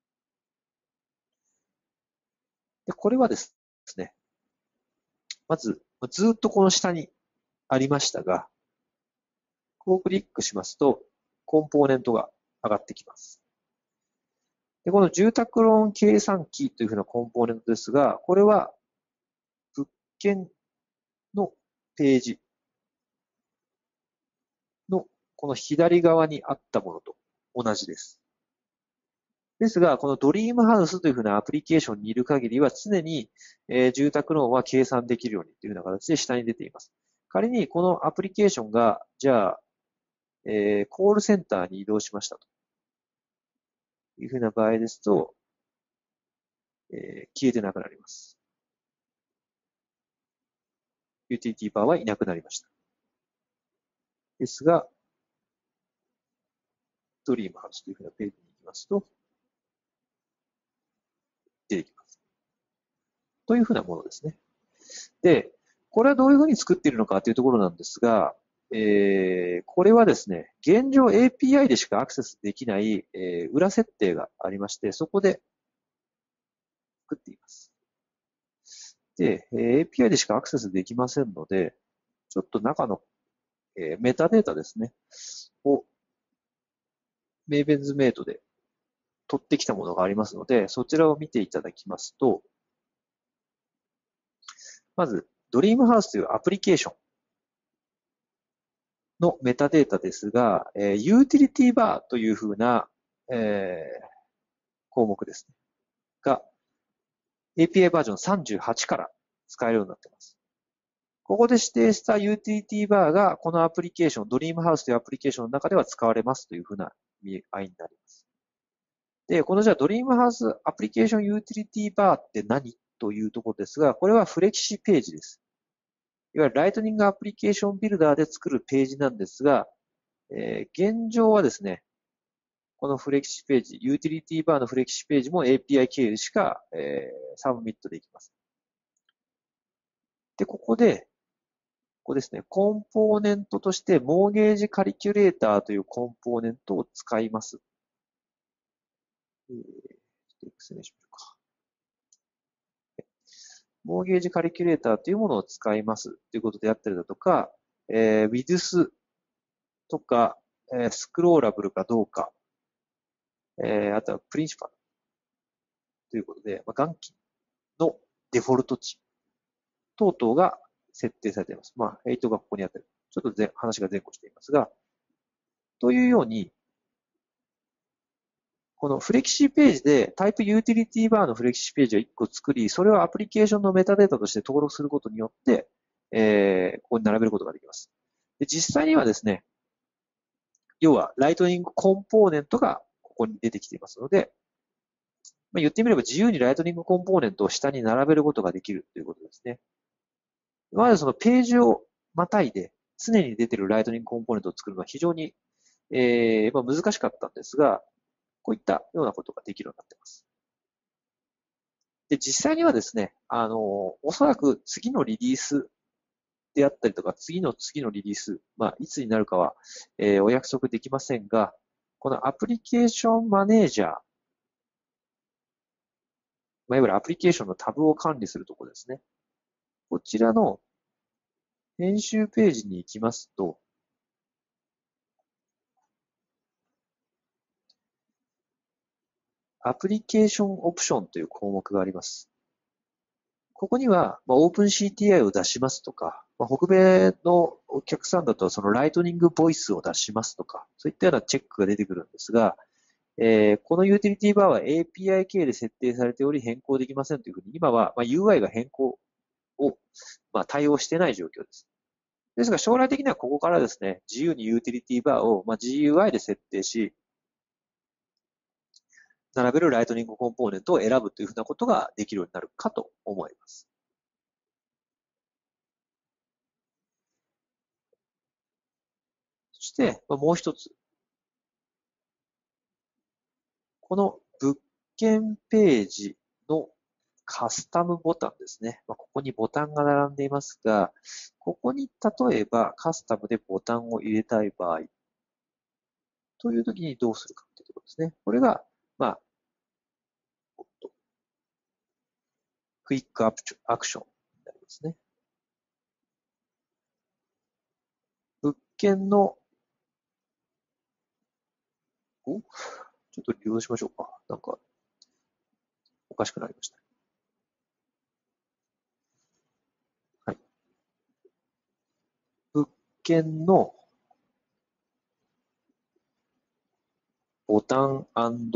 で、これはですね、まず、ずっとこの下にありましたが、こうクリックしますと、コンポーネントが上がってきます。で、この住宅ローン計算機というふうなコンポーネントですが、これは物件のページのこの左側にあったものと同じです。ですが、このドリームハウスというふうなアプリケーションにいる限りは常に、住宅ローンは計算できるようにというふうな形で下に出ています。仮にこのアプリケーションが、じゃあ、コールセンターに移動しましたというふうな場合ですと、消えてなくなります。ユーティリティバーはいなくなりました。ですが、ドリームハウスというふうなページに行きますと、出てきます。というふうなものですね。で、これはどういうふうに作っているのかというところなんですが、これはですね、現状 API でしかアクセスできない、裏設定がありまして、そこで作っています。 で、API でしかアクセスできませんので、ちょっと中の、メタデータですね、を Maven's Mate で取ってきたものがありますので、そちらを見ていただきますと、まず、Dreamhouse というアプリケーションのメタデータですが、Utility Bar というふうな、項目ですね。が、API バージョン38から使えるようになっています。ここで指定した Utility Bar が、このアプリケーション、Dreamhouse というアプリケーションの中では使われますというふうな意味合いになります。で、このじゃあ Dreamhouse アプリケーション Utility Bar って何というところですが、これはフレキシページです。いわゆるライトニングアプリケーションビルダーで作るページなんですが、現状はですね、このフレキシページ、ユーティリティバーのフレキシページも API 経由しか、サブミットできます。で、ここですね、コンポーネントとしてモーゲージカリキュレーターというコンポーネントを使います。ちょっと説明しましょうか。モーゲージカリキュレーターというものを使いますということであったりだとか、width とか、スクローラブルかどうか、あとはプリンシパルということで、元金のデフォルト値等々が設定されています。8がここにあったり、ちょっと話が前後していますが、というように、このフレキシページでタイプユーティリティバーのフレキシページを1個作り、それをアプリケーションのメタデータとして登録することによって、ここに並べることができます。で、実際にはですね、要はライトニングコンポーネントがここに出てきていますので、言ってみれば自由にライトニングコンポーネントを下に並べることができるということですね。今までそのページをまたいで常に出ているライトニングコンポーネントを作るのは非常に、難しかったんですが、こういったようなことができるようになっています。で、実際にはですね、おそらく次のリリースであったりとか、次のリリース、いつになるかは、お約束できませんが、このアプリケーションマネージャー、いわゆるアプリケーションのタブを管理するところですね。こちらの編集ページに行きますと、アプリケーションオプションという項目があります。ここには、OpenCTI を出しますとか、北米のお客さんだとそのライトニングボイスを出しますとか、そういったようなチェックが出てくるんですが、このユーティリティバーは API 系で設定されており変更できませんというふうに、今はUI が変更を対応していない状況です。ですが将来的にはここからですね、自由にユーティリティバーをGUI で設定し、並べるライトニングコンポーネントを選ぶというふうなことができるようになるかと思います。そして、もう一つ。この物件ページのカスタムボタンですね。ここにボタンが並んでいますが、ここに例えばカスタムでボタンを入れたい場合、という時にどうするかというところですね。これが、クイックアクションになりますね。物件の、ちょっと利用しましょうか。なんか、おかしくなりました。はい。物件のボタン、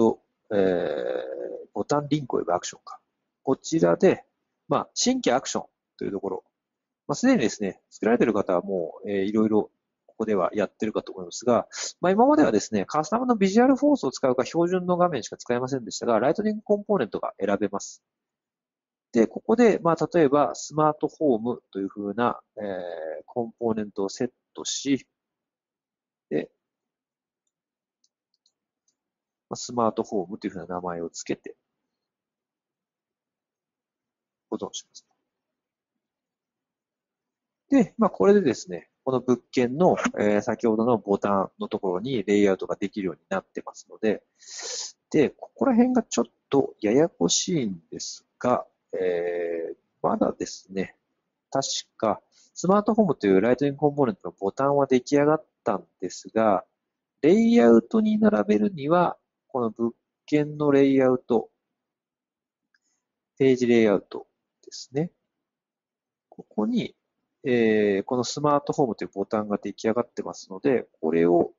ボタンリンクを呼ぶアクションか。こちらで、新規アクションというところ、すでにですね、作られている方はもう、いろいろここではやってるかと思いますが、今まではですね、カスタムのビジュアルフォースを使うか標準の画面しか使えませんでしたが、ライトニングコンポーネントが選べます。で、ここで、例えば、スマートホームというふうな、コンポーネントをセットし、で、スマートホームというふうな名前をつけて、保存します。で、これでですね、この物件の、先ほどのボタンのところにレイアウトができるようになってますので、で、ここら辺がちょっとややこしいんですが、 まだですね、確か、スマートフォームというライトニングコンポーネントのボタンは出来上がったんですが、レイアウトに並べるには、この物件のレイアウト、ページレイアウトですね。ここに、このスマートフォームというボタンが出来上がってますので、これを、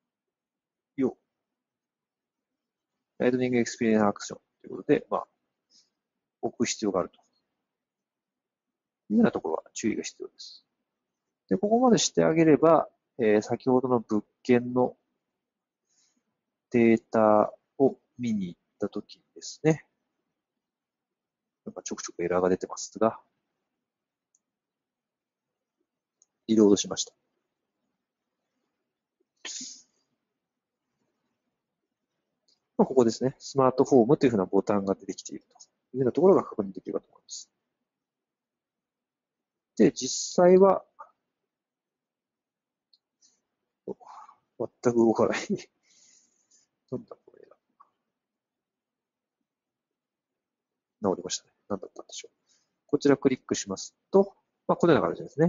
ライトニングエクスペリエンスアクションということで、置く必要があるというようなところは注意が必要です。で、ここまでしてあげれば、先ほどの物件のデータを見に行ったときにですね、ちょくちょくエラーが出てますが、リロードしました。ここですね。スマートフォームというふうなボタンが出てきているというようなところが確認できるかと思います。で、実際は、全く動かない。なんだこれ。直りましたね。何だったんでしょう。こちらクリックしますと、このような形ですね。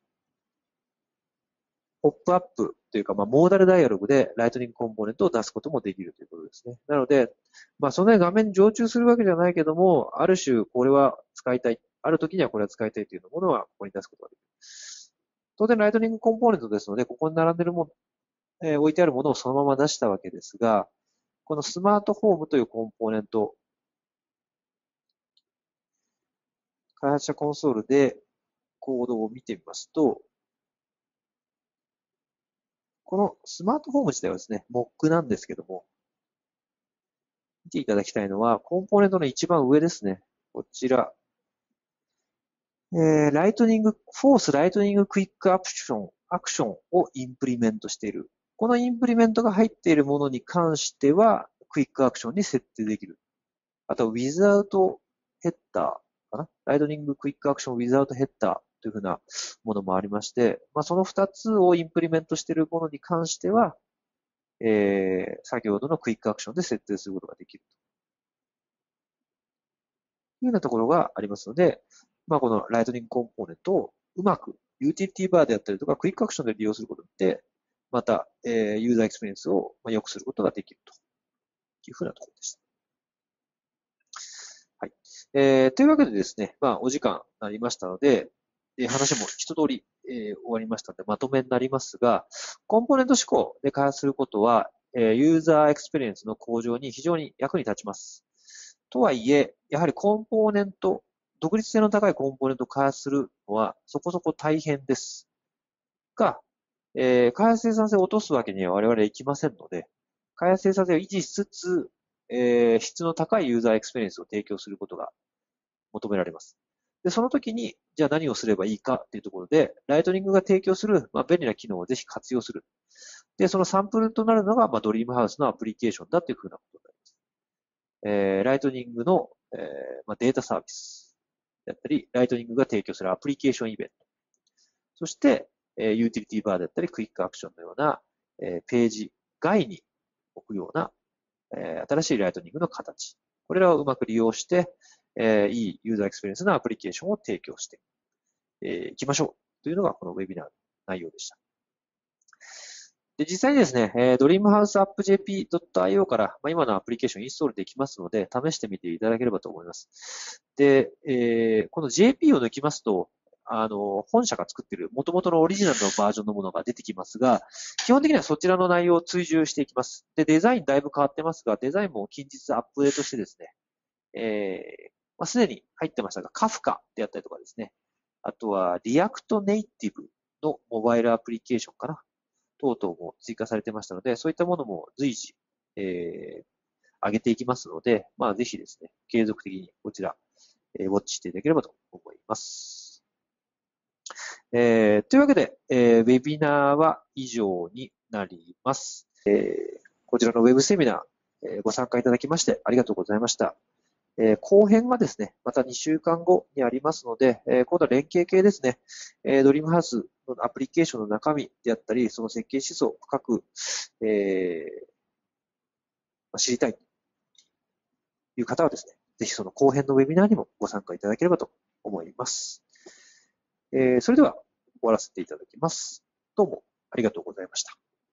ポップアップというか、モーダルダイアログでライトニングコンポーネントを出すこともできるということですね。なので、そんなに画面に常駐するわけじゃないけども、ある種これは使いたい。ある時にはこれは使いたいというものはここに出すことができる。当然ライトニングコンポーネントですので、ここに並んでいるもの、置いてあるものをそのまま出したわけですが、このスマートフォームというコンポーネント、開発者コンソールでコードを見てみますと、このスマートフォーム自体はですね、Mock なんですけども、見ていただきたいのは、コンポーネントの一番上ですね。こちら。ライトニング、フォースライトニングクイックアクションをインプリメントしている。このインプリメントが入っているものに関しては、クイックアクションに設定できる。あと、without header かな。ライトニングクイックアクション without header というふうなものもありまして、その2つをインプリメントしているものに関しては、先ほどのクイックアクションで設定することができるというようなところがありますので、このライトニングコンポーネントをうまくユーティリティバーであったりとか、クイックアクションで利用することで、また、ユーザーエクスペリエンスを良くすることができるというふうなところでした。はい。というわけでですね、お時間になりましたので、話も一通り、終わりましたので、まとめになりますが、コンポーネント思考で開発することは、ユーザーエクスペリエンスの向上に非常に役に立ちます。とはいえ、やはりコンポーネント、独立性の高いコンポーネントを開発するのはそこそこ大変です。が、開発生産性を落とすわけには我々はいきませんので、開発生産性を維持しつつ、質の高いユーザーエクスペリエンスを提供することが求められます。で、その時に、じゃあ何をすればいいかっていうところで、ライトニングが提供する、便利な機能をぜひ活用する。で、そのサンプルとなるのが、ドリームハウスのアプリケーションだというふうなことになります。ライトニングの、データサービスだったり、ライトニングが提供するアプリケーションイベント。そして、ユーティリティバーだったり、クイックアクションのような、ページ外に置くような、新しいライトニングの形。これらをうまく利用して、いいユーザーエクスペリエンスのアプリケーションを提供していきましょうというのがこのウェビナーの内容でした。で、実際にですね、dreamhouseappjp.io から、今のアプリケーションインストールできますので、試してみていただければと思います。で、この JP を抜きますと、本社が作っている元々のオリジナルのバージョンのものが出てきますが、基本的にはそちらの内容を追従していきます。で、デザインだいぶ変わってますが、デザインも近日アップデートしてですね、すでに入ってましたが、カフカであったりとかですね、あとはリアクトネイティブのモバイルアプリケーションかな。等々も追加されてましたので、そういったものも随時、上げていきますので、ぜひですね、継続的にこちら、ウォッチしていただければと思います。というわけで、ウェビナーは以上になります。こちらのウェブセミナー、ご参加いただきましてありがとうございました。後編がですね、また2週間後にありますので、今度は連携系ですね、ドリームハウスのアプリケーションの中身であったり、その設計思想を深く、知りたいという方はですね、ぜひその後編のウェビナーにもご参加いただければと思います。それでは終わらせていただきます。どうもありがとうございました。